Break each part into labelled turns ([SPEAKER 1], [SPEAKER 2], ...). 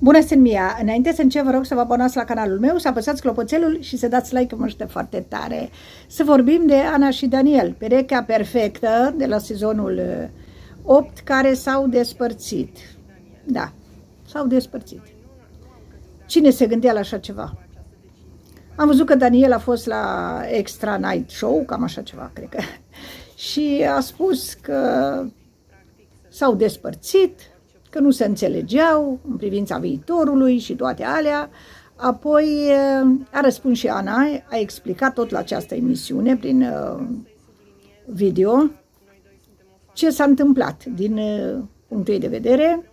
[SPEAKER 1] Bună, sunt Mia! Înainte să încep, vă rog să vă abonați la canalul meu, să apăsați clopoțelul și să dați like, că mă ajută foarte tare. Să vorbim de Ana și Daniel, perechea perfectă de la sezonul 8, care s-au despărțit. Da, s-au despărțit. Cine se gândea la așa ceva? Am văzut că Daniel a fost la Extra Night Show, cam așa ceva, cred că, și a spus că s-au despărțit, că nu se înțelegeau în privința viitorului și toate alea. Apoi a răspuns și Ana, a explicat tot la această emisiune prin video ce s-a întâmplat din punctul ei de vedere,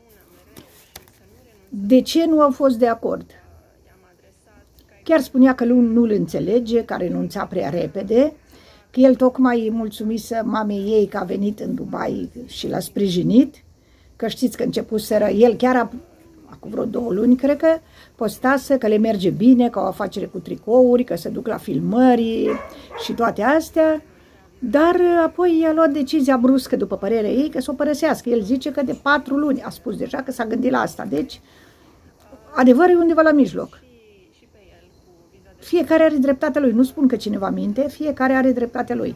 [SPEAKER 1] de ce nu au fost de acord. Chiar spunea că nu-l înțelege, că a renunțat prea repede, că el tocmai îi mulțumise mamei ei că a venit în Dubai și l-a sprijinit, că știți că începuseră, el chiar acum vreo 2 luni, cred că postase că le merge bine, că au afacere cu tricouri, că se duc la filmări și toate astea, dar apoi i-a luat decizia bruscă, după părerea ei, că să o părăsească. El zice că de 4 luni, a spus deja că s-a gândit la asta, deci adevărul e undeva la mijloc. Fiecare are dreptatea lui, nu spun că cineva minte, fiecare are dreptatea lui.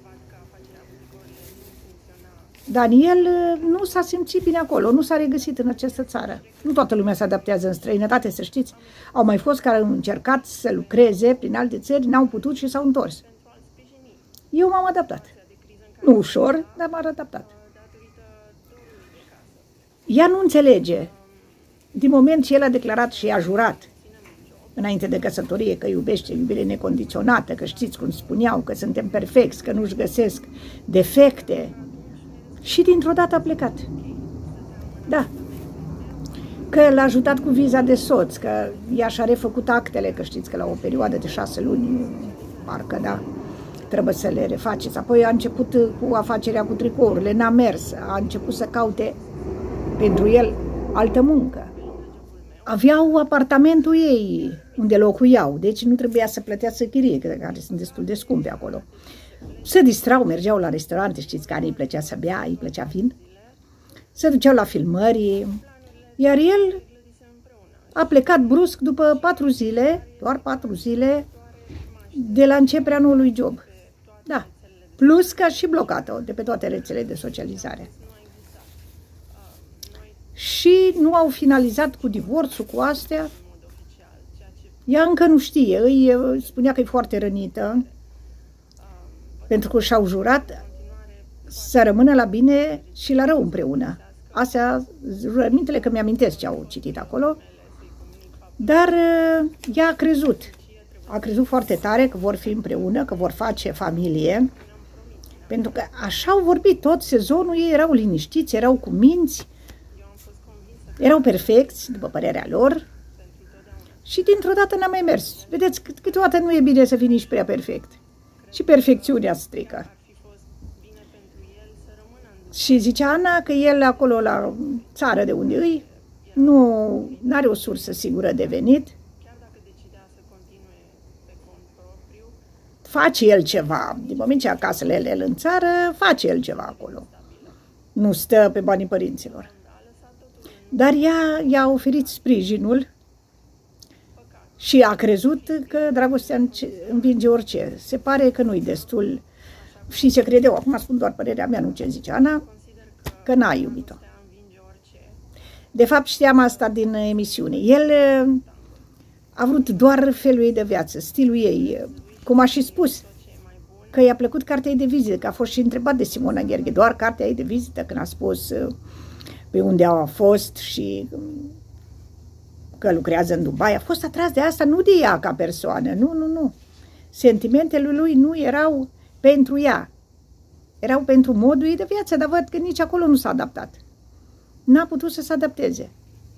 [SPEAKER 1] Daniel nu s-a simțit bine acolo, nu s-a regăsit în această țară. Nu toată lumea se adaptează în străinătate, să știți. Au mai fost care au încercat să lucreze prin alte țări, n-au putut și s-au întors. Eu m-am adaptat. Nu ușor, dar m-am adaptat. Ea nu înțelege. Din moment ce el a declarat și a jurat înainte de căsătorie că iubește, iubire necondiționată, că știți cum spuneau, că suntem perfecți, că nu-și găsesc defecte, și dintr-o dată a plecat. Da. Că l-a ajutat cu viza de soț, că ea și-a refăcut actele, că știți că la o perioadă de 6 luni, parcă, da, trebuie să le refaceți. Apoi a început cu afacerea cu tricourile, n-a mers, a început să caute pentru el altă muncă. Aveau apartamentul ei unde locuiau, deci nu trebuia să plătească chirie, care sunt destul de scumpe acolo. Se distrau, mergeau la restaurante, știți care îi plăcea să bea, îi plăcea vin. Se duceau la filmări, iar el a plecat brusc după 4 zile, doar 4 zile, de la începerea noului job. Da, plus că a și blocat-o de pe toate rețelele de socializare. Și nu au finalizat cu divorțul, cu astea. Ea încă nu știe, îi spunea că e foarte rănită, pentru că și-au jurat să rămână la bine și la rău împreună. Astea, jurămintele, că mi-amintesc ce au citit acolo, dar ea a crezut foarte tare că vor fi împreună, că vor face familie, pentru că așa au vorbit tot sezonul, ei erau liniștiți, erau cu minți, erau perfecți, după părerea lor, și dintr-o dată n-a mai mers. Vedeți, câteodată nu e bine să fii nici prea perfect. Și perfecțiunea strică. Și zicea Ana că el acolo la țară de unde îi, nu are o sursă sigură de venit. Face el ceva, din moment ce acasă el în țară, face el ceva acolo. Nu stă pe banii părinților. Dar ea i-a oferit sprijinul și a crezut că dragostea învinge orice. Se pare că nu-i destul. Și ce credeau, acum spun doar părerea mea, nu ce zice Ana, că n-a iubit-o. De fapt știam asta din emisiune. El a vrut doar felul ei de viață, stilul ei, cum a și spus, că i-a plăcut cartea ei de vizită, că a fost și întrebat de Simona Gherghe, doar cartea ei de vizită, când a spus pe unde a fost și că lucrează în Dubai, a fost atras de asta, nu de ea ca persoană, nu. Sentimentele lui nu erau pentru ea, erau pentru modul ei de viață, dar văd că nici acolo nu s-a adaptat. N-a putut să se adapteze.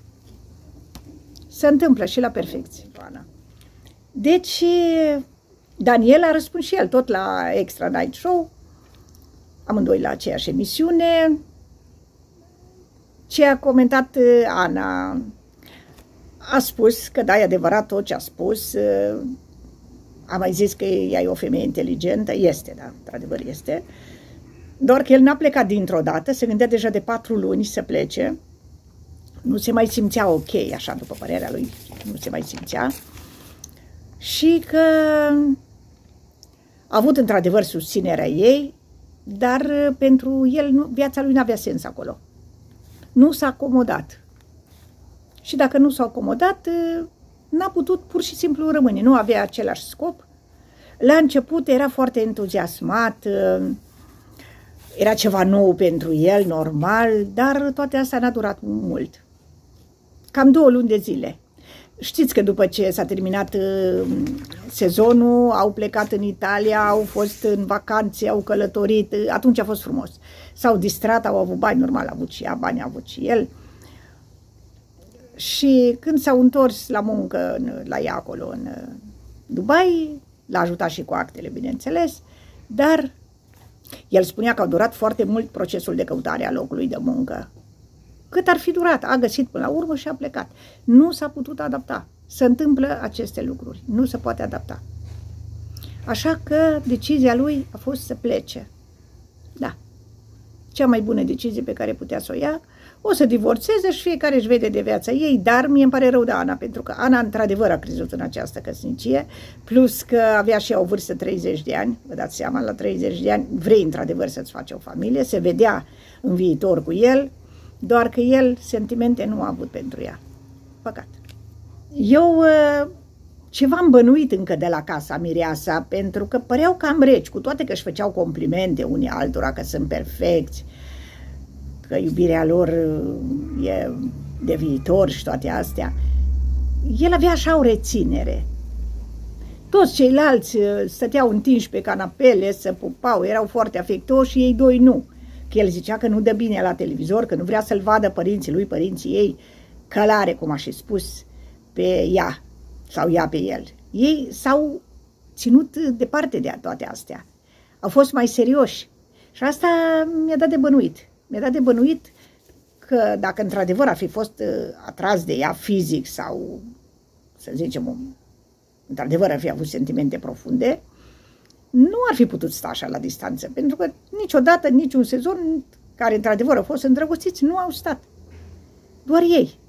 [SPEAKER 1] Se întâmplă și la perfecție, Ana. Deci, Daniel a răspuns și el, tot la Extra Night Show, amândoi la aceeași emisiune. Ce a comentat Ana, a spus că da, e adevărat tot ce a spus, a mai zis că ea e o femeie inteligentă, este, da, într-adevăr este, doar că el n-a plecat dintr-o dată, se gândea deja de 4 luni să plece, nu se mai simțea ok, așa, după părerea lui, nu se mai simțea. Și că a avut într-adevăr susținerea ei, dar pentru el viața lui nu avea sens acolo. Nu s-a acomodat. Și dacă nu s-a acomodat, n-a putut pur și simplu rămâne. Nu avea același scop. La început era foarte entuziasmat, era ceva nou pentru el, normal, dar toate astea n-a durat mult. Cam 2 luni de zile. Știți că după ce s-a terminat sezonul, au plecat în Italia, au fost în vacanțe, au călătorit, atunci a fost frumos. S-au distrat, au avut bani, normal, a avut și ea, bani a avut și el. Și când s-au întors la muncă la ea acolo în Dubai, l-a ajutat și cu actele, bineînțeles, dar el spunea că a durat foarte mult procesul de căutare a locului de muncă. Cât ar fi durat, a găsit până la urmă și a plecat. Nu s-a putut adapta. Se întâmplă aceste lucruri, nu se poate adapta. Așa că decizia lui a fost să plece. Da, cea mai bună decizie pe care putea să o ia. O să divorțeze și fiecare își vede de viața ei, dar mie îmi pare rău de Ana, pentru că Ana într-adevăr a crezut în această căsnicie, plus că avea și ea o vârstă 30 de ani, vă dați seama, la 30 de ani vrei într-adevăr să-ți faci o familie, se vedea în viitor cu el, doar că el sentimente nu a avut pentru ea. Păcat. Eu ceva am bănuit încă de la casa mireasa, pentru că păreau cam reci, cu toate că își făceau complimente unii altora că sunt perfecți, că iubirea lor e de viitor și toate astea. El avea așa o reținere. Toți ceilalți stăteau întinși pe canapele, se pupau, erau foarte afectuoși și ei doi nu. Că el zicea că nu dă bine la televizor, că nu vrea să-l vadă părinții lui, părinții ei, călare, cum a și spus, pe ea sau ea pe el. Ei s-au ținut departe de toate astea. Au fost mai serioși. Și asta mi-a dat de bănuit. Mi-a dat de bănuit că dacă într-adevăr ar fi fost atras de ea fizic sau, să zicem, într-adevăr ar fi avut sentimente profunde, nu ar fi putut sta așa la distanță, pentru că niciodată, niciun sezon care într-adevăr au fost îndrăgostiți, nu au stat. Doar ei.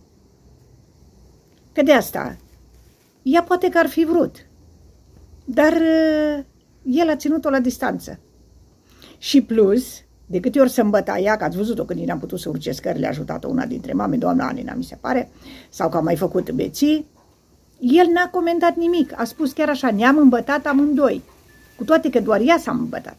[SPEAKER 1] Că de asta, ea poate că ar fi vrut, dar el a ținut-o la distanță. Și plus, de câte ori se îmbătaia, că ați văzut-o când n-am putut să urce scările, a ajutat-o una dintre mame, doamna Anina, mi se pare, sau că a mai făcut beții, el n-a comentat nimic, a spus chiar așa, ne-am îmbătat amândoi, cu toate că doar ea s-a îmbătat.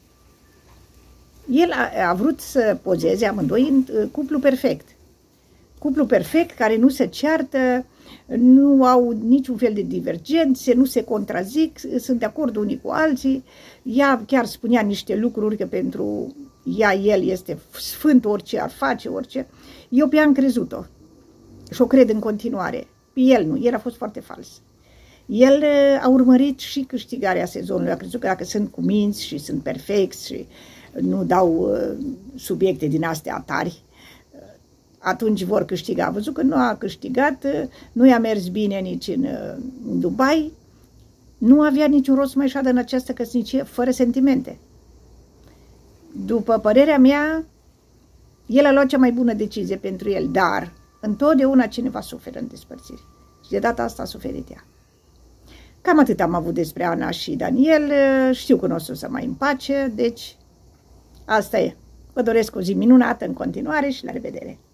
[SPEAKER 1] El a vrut să pozeze amândoi în cuplu perfect. Cuplu perfect care nu se ceartă, nu au niciun fel de divergențe, nu se contrazic, sunt de acord unii cu alții. Ea chiar spunea niște lucruri că pentru ea el este sfânt, orice ar face, orice. Eu pe ea am crezut-o și o cred în continuare. Pe el nu, el a fost foarte fals. El a urmărit și câștigarea sezonului, a crezut că dacă sunt cuminți și sunt perfecți și nu dau subiecte din astea tari, atunci vor câștiga. A văzut că nu a câștigat, nu i-a mers bine nici în Dubai, nu avea niciun rost să mai șadă în această căsnicie fără sentimente. După părerea mea, el a luat cea mai bună decizie pentru el, dar întotdeauna cineva suferă în despărțiri. Și de data asta a suferit ea. Cam atât am avut despre Ana și Daniel, știu că nu o să mai împace, deci asta e. Vă doresc o zi minunată în continuare și la revedere!